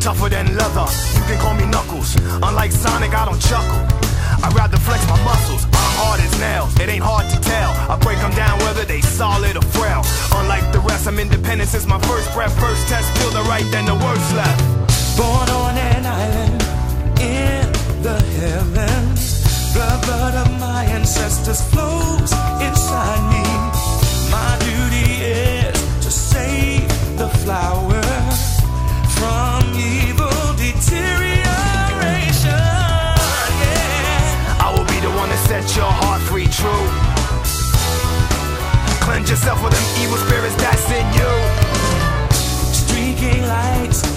tougher than leather. You can call me Knuckles. Unlike Sonic, I don't chuckle. I'd rather flex my muscles. I'm hard as nails. It ain't hard to tell. I break them down whether they solid or frail. Unlike the rest, I'm independent since my first breath. First test, feel the right, then the worst left. Born on an island in the heavens. The blood of my ancestors flows inside me. My duty is to save the flower from evil deterioration. Yeah. I will be the one to set your heart free, true. Cleanse yourself with them evil spirits that's in you. Streaking lights